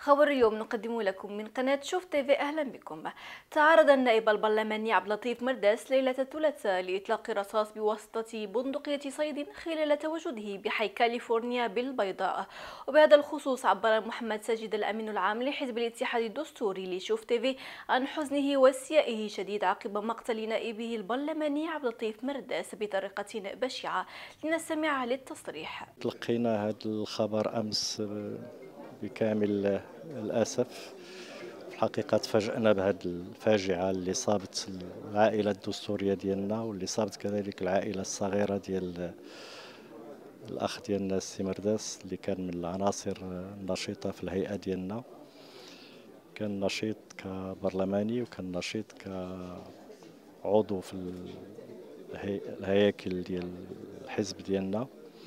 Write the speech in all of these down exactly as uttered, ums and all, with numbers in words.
خبر اليوم نقدم لكم من قناة شوف تيفي. أهلا بكم. تعرض النائب البرلماني عبد اللطيف مرداس ليلة الثلاثاء لإطلاق رصاص بواسطة بندقية صيد خلال تواجده بحي كاليفورنيا بالبيضاء. وبهذا الخصوص عبر محمد ساجد الأمين العام لحزب الاتحاد الدستوري لشوف تيفي عن حزنه واستيائه شديد عقب مقتل نائبه البرلماني عبد اللطيف مرداس بطريقة بشعة. لنستمع للتصريح. تلقينا هذا الخبر أمس بكامل الأسف. في الحقيقة تفاجأنا بهذه الفاجعة اللي صابت العائلة الدستورية ديالنا واللي صابت كذلك العائلة الصغيرة ديال الأخ ديالنا السي مرداس اللي كان من العناصر النشيطة في الهيئة ديالنا. كان نشيط كبرلماني وكان نشيط كعضو في الهياكل ديال الحزب ديالنا.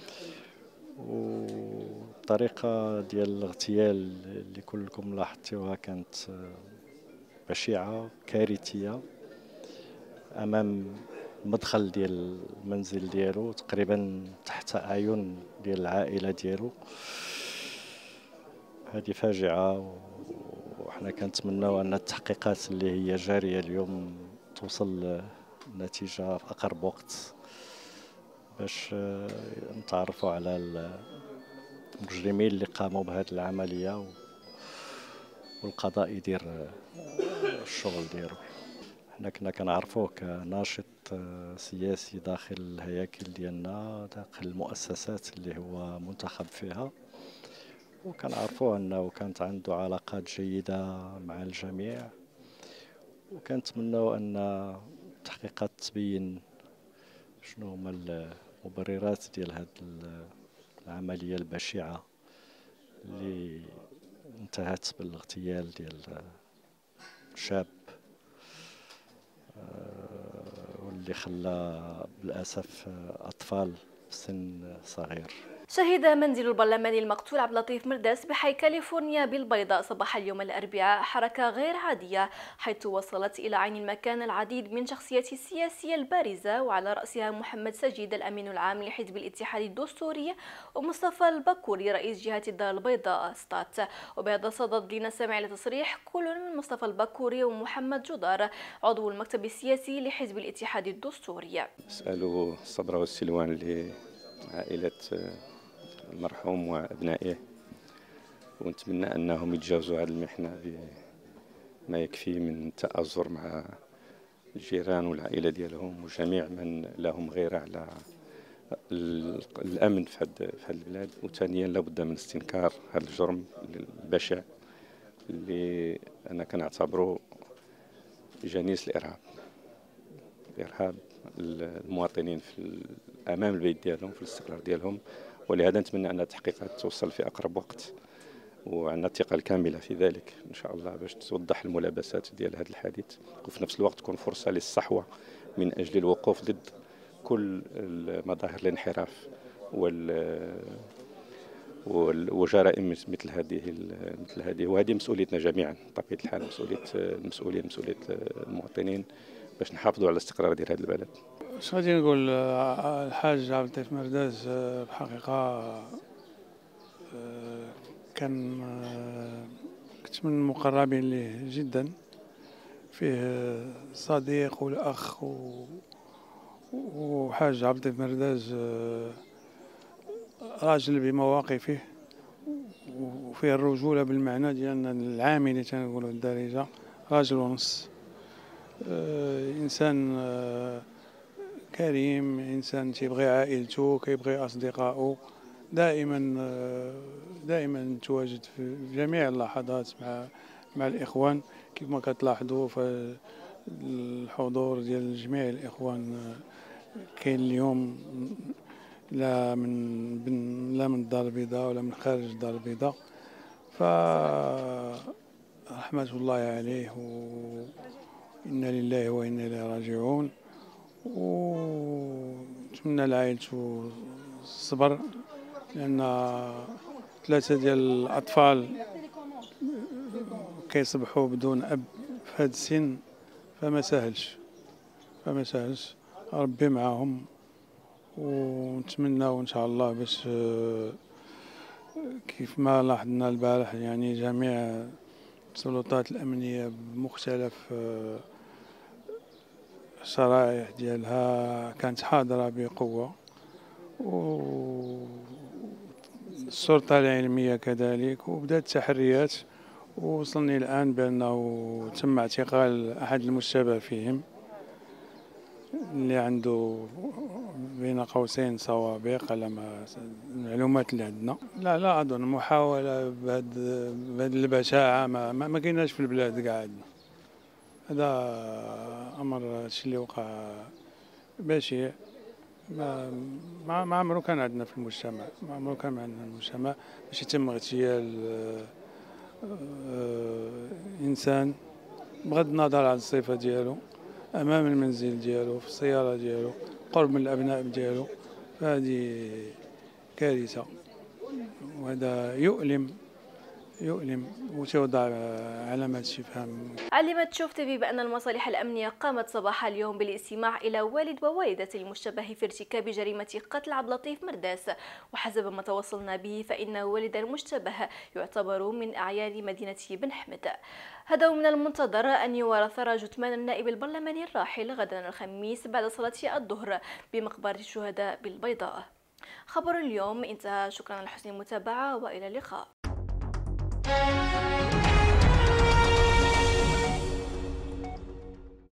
والطريقة ديال الاغتيال اللي كلكم لاحظتوها كانت بشعة كارثية أمام المدخل ديال المنزل ديالو، تقريبا تحت أعين ديال العائلة ديالو. هذه فاجعة، وحنا كنتمناو أن التحقيقات اللي هي جارية اليوم توصل نتيجة في أقرب وقت باش نتعرفوا على المجرمين اللي قاموا بهذه العملية والقضاء يدير الشغل ديالو. حنا كنا كنعرفوه كناشط سياسي داخل الهياكل ديالنا، داخل المؤسسات اللي هو منتخب فيها، وكنعرفوه انه كانت عنده علاقات جيدة مع الجميع، وكنتمناو ان التحقيقات تبين شنو هما المبررات ديال هذه العملية البشعة اللي انتهت بالاغتيال ديال شاب واللي خلى بالأسف أطفال في سن صغير. شهد منزل البرلماني المقتول عبد اللطيف مرداس بحي كاليفورنيا بالبيضاء صباح اليوم الأربعاء حركة غير عادية، حيث وصلت إلى عين المكان العديد من شخصيات السياسية البارزة، وعلى رأسها محمد سجيد الأمين العام لحزب الاتحاد الدستوري، ومصطفى البكوري رئيس جهة الدار البيضاء ستات. وبهذا الصدد لنستمع لتصريح كل من مصطفى البكوري ومحمد جدار عضو المكتب السياسي لحزب الاتحاد الدستوري. اسألوا الصبر والسلوان لعائلة المرحوم وأبنائه، ونتمنى أنهم يتجاوزوا هذه المحنة بما يكفي من تآزر مع الجيران والعائلة ديالهم وجميع من لهم غيرة على الأمن في هذه البلاد. وثانيا لابد من استنكار هذا الجرم البشع اللي أنا كنعتبره جنيس الإرهاب، إرهاب المواطنين في أمام البيت ديالهم في الاستقرار ديالهم. ولهذا نتمنى أن التحقيقات توصل في أقرب وقت، وعندنا الثقة الكاملة في ذلك إن شاء الله باش توضح الملابسات ديال هذا الحادث، وفي نفس الوقت تكون فرصة للصحوة من أجل الوقوف ضد كل مظاهر الانحراف وال وجرائم مثل هذه مثل هذه وهذه مسؤوليتنا جميعا بطبيعة الحال، مسؤولية المسؤولين، مسؤولية المواطنين، باش نحافظوا على الاستقرار ديال هذا البلد. اش غادي نقول؟ الحاج عبد اللطيف مرداس بحقيقة كان كنت من المقربين ليه جدا، فيه صديق والأخ وحاج عبد اللطيف مرداس راجل بمواقفه، وفيه الرجولة بالمعنى ديالنا العامي اللي تنقولوا الدارجة، راجل ونص، إنسان كريم، إنسان تيبغي عائلته، كيبغي أصدقائه، دائما دائما تواجد في جميع اللحظات مع مع الإخوان، كيف ما كتلاحظوا في الحضور ديال جميع الإخوان كاين اليوم، لا من لا من الدار البيضاء ولا من خارج الدار البيضاء. ف رحمة الله عليه وإنا لله وإنا إليه راجعون، ونتمنى لعائلته الصبر، لأن ثلاثة ديال الأطفال كيصبحوا بدون أب في هذا السن، فما سهلش فما سهلش ربي معاهم. ونتمنى إن شاء الله باش كيف ما لاحظنا البارح يعني جميع السلطات الأمنية بمختلف آه، الشرائح ديالها كانت حاضرة بقوة، والسلطة العلمية كذلك، وبدأت التحريات، ووصلني الآن بأنه تم اعتقال أحد المشتبه فيهم اللي عنده بين قوسين سوابق على ما المعلومات اللي عندنا. لا لا أظن محاولة بهذه البشاعة ما, ما, ما كايناش في البلاد قاعد. هذا أمر الشيء اللي وقع بشيء ما ما ما عمره كان عندنا في المجتمع، ما عمره كان عندنا في المجتمع باش يتم اغتيال إنسان بغض النظر عن الصفة ديالو أمام المنزل ديالو في السيارة ديالو قرب من الأبناء ديالو. فهذه كارثة، وهذا يؤلم يؤلم وتوضع علامات استفهام. علمت شوف تيفي بأن المصالح الأمنية قامت صباح اليوم بالاستماع إلى والد ووالدة المشتبه في ارتكاب جريمة قتل عبد اللطيف مرداس، وحسب ما توصلنا به فإن والد المشتبه يعتبر من أعيان مدينة بن حمد. هذا من المنتظر أن يوارى ثرى جثمان النائب البرلماني الراحل غدا الخميس بعد صلاة الظهر بمقبرة الشهداء بالبيضاء. خبر اليوم انتهى، شكرا لحسن المتابعة وإلى اللقاء.